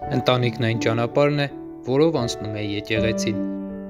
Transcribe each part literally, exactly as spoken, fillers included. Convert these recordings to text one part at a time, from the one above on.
Ընտանիքն այն ճանապարհն է, որով անցնում է եկեղեցին։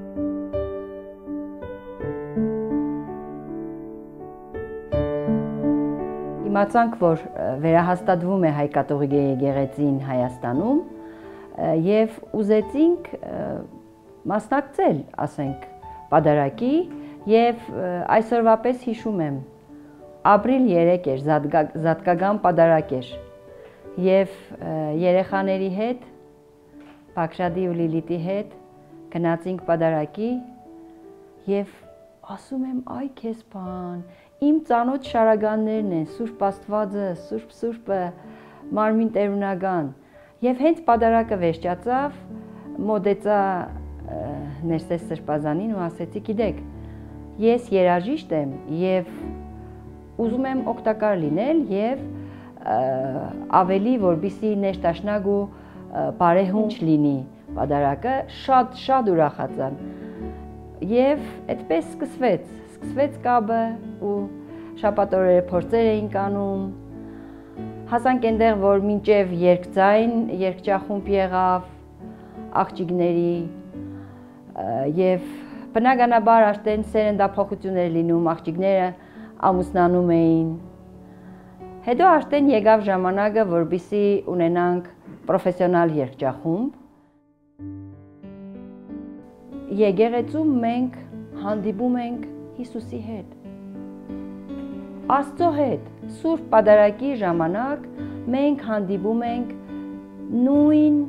Իմացանք, որ վերահաստատվում է հայ-կաթողիկ եկեղեցին Հայաստանում եւ ուզեցինք մասնակցել, ասենք, պատարագի եւ այսօրվա պես հիշում եմ, ապրիլ երեք էր, զատկական պատարագ էր եւ երեխաների հետ, Բաքրատի ու Լիլիթի հետ գնացինք պատարագի եւ ասում եմ, այ քեզ բան, իմ ծանոթ շարականներն են, Սուրբ Աստվածը, Սուրբ Սուրբը, Մարմին Տերունական։ Եվ հենց պատարագը վերջացավ, մոտեցա Ներսես Սրբազանին ու ասեցի, գիտեք, ես երաժիշտ եմ եւ ուզում եմ օգտակար լինել եւ ավելի որպեսզի ներդաշնակ ու բարեհունչ լինի պատարագը, շատ շատ ուրախացան։ Եվ այդպես սկսվեց, սկսվեց կապը ու շաբաթօրերը փորձեր էինք անում։ Հասանք այնտեղ, որ մինչև երգձայն, երգչախումբ եղավ աղջիկների եւ բնականաբար արդեն սերնդափոխություններ լինում, աղջիկները ամուսնանում էին։ Հետո արդեն եկավ ժամանակը, որպեսզի ունենանք պրոֆեսիոնալ երգչախումբ։ Եկեղեցում մենք հանդիպում ենք Հիսուսի հետ, Աստծո հետ, Սուրբ պատարագի ժամանակ մենք հանդիպում ենք նույն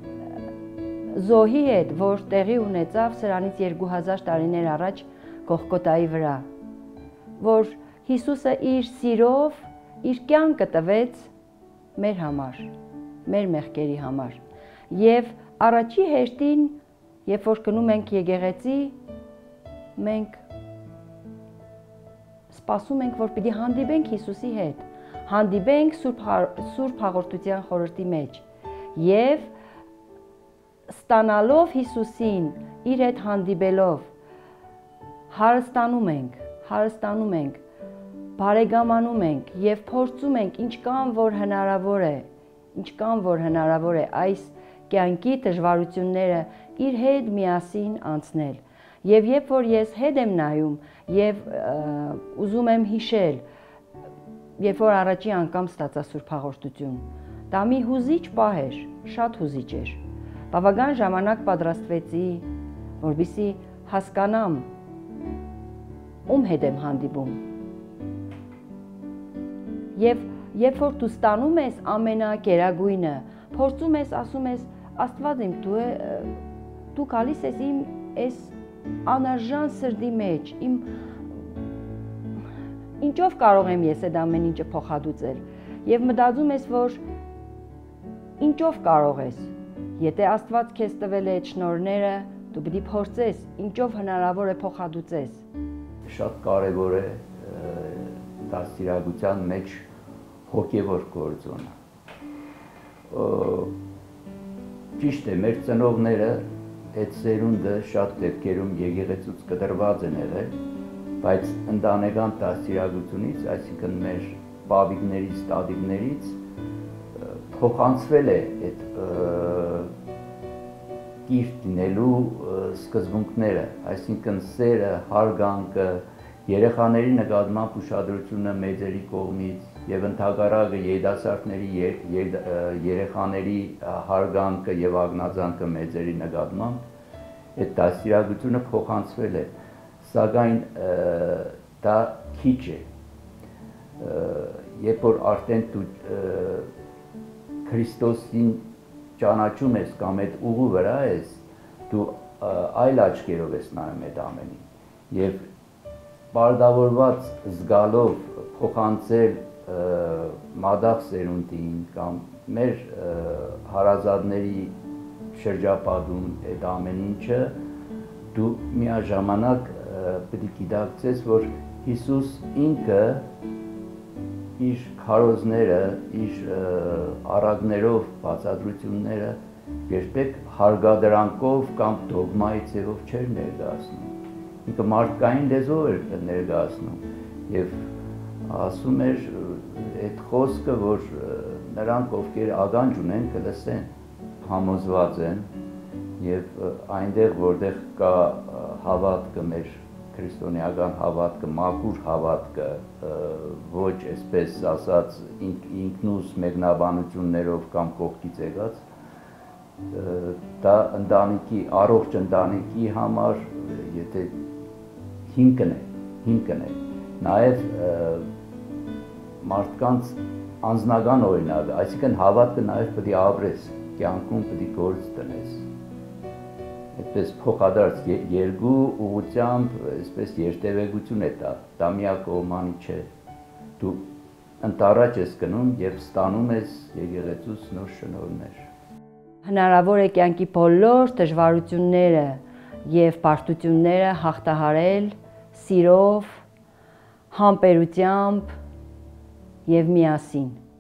զոհի հետ, որ տեղի ունեցավ սրանից երկու հազար տարիներ առաջ Գողգոթայի վրա, որ Հիսուսը իր սիրով, իր կյանքը տվեց մեր համար, մեր մեղքերի համար։ Եվ առաջի հերթին, երբ որ գնում ենք եկեղեցի, մենք սպասում ենք, որ պիտի հանդիպենք Հիսուսի հետ, հանդիպենք Սուրբ Հաղորդության խորհրդի մեջ եւ ստանալով Հիսուսին, իր հետ հանդիպելով, հարստանում ենք, հարստանում ենք, բարեկամանում ենք եւ փորձում ենք ինչքան որ հնարավոր է, ինչքան որ հնարավոր է այս կյանքի դժվարությունները իր հետ միասին անցնել։ Եվ երբ որ ես հետ եմ նայում եւ ուզում եմ հիշել, երբ որ առաջի անգամ ստացա Սուրբ Հաղորդություն, դա մի հուզիչ պահ էր, շատ հուզիչ էր։ Բավական ժամանակ պատրաստվեցի, որպեսզի հասկանամ ում հետ եմ հանդիպում։ Եվ երբ որ դու ստանում ես ամենագերագույնը, փորձում ես, ասում ես, Աստված իմ, դու դու գալիս ես իմ այս անարժան սրտի մեջ, իմ ինչով կարող եմ ես այդ ամեն ինչը փոխհատուցել։ Եվ մտածում ես, որ ինչով կարող ես։ Եթե Աստված քեզ տվել է այդ շնորհները, դու պետք է փորձես, ինչով հնարավոր է փոխհատուցես։ Շատ կարևոր է դաստիարակության մեջ հոգևոր գործոնը։ Ճիշտ է, մեր ծնողները այդ սերունդը շատ դեպքերում եկեղեցուց կտրված են եղել, բայց ընտանեկան դաստիարակությունից, այսինքն մեր պապիկներից, տատիկներից փոխանցվել է այդ կիրթ լինելու սկզբունքները, այսինքն սերը, հարգանքը, երեխաների նկատմամբ ուշադրությունը մեծերի կողմից եւ ընդհակառակը երիտասարդների երեխաների հարգանքը եւ ագնացանքը մեծերի նկատմամբ այդ դաստիարակությունը փոխանցվել է, սակայն դա քիչ է։ Երբ որ արդեն դու Քրիստոսին ճանաչում ես կամ այդ ուղու վրա ես, դու այլ աչքերով ես նայում այդ ամենին եւ բարդավորված զգալով փոխանցել մադաղ սերունդին կամ մեր հարազատների շրջապատում այդ ամեն ինչը դու միաժամանակ պետք է գիտակցես, որ Հիսուս ինքը իր քարոզները, իր առակներով բացատրությունները երբեք հարգադրանքով կամ դոգմայի ձևով չէր ներկայացնում։ Ինքը մարդկային լեզվով էր ներկայացնում եւ ասում էր այդ խոսքը, որ նրանք, ովքեր ականջ ունեն, կլսեն, համոզված են եւ այնտեղ որտեղ կա հավատքը մեր քրիստոնեական հավատքը, մաքուր հավատքը, ոչ այսպես ասած ինքնուս մեկնաբանություններով կամ կողքից եկած, դա ընտանիքի, առողջ ընտանիքի համար, եթե հիմքն է, հիմքն է, նաև մարդկանց անձնական օրինակ, այսինքն հավատքը նաև պետք է ապրես, կյանքում պետք է գործ տնես։ Այդպես փոխադարձ երկու ուղղությամբ, այսպես երթևեկություն է դա, դա միակողմանի չէ։ Դու ընտառաջ ես գնում եւ ստանում ես եկեղեցուց նոր շնորհներ։ Հնարավոր է կյանքի բոլոր դժվարությունները եւ բարդությունները հաղթահարել սիրով, համբերությամբ եւ միասին։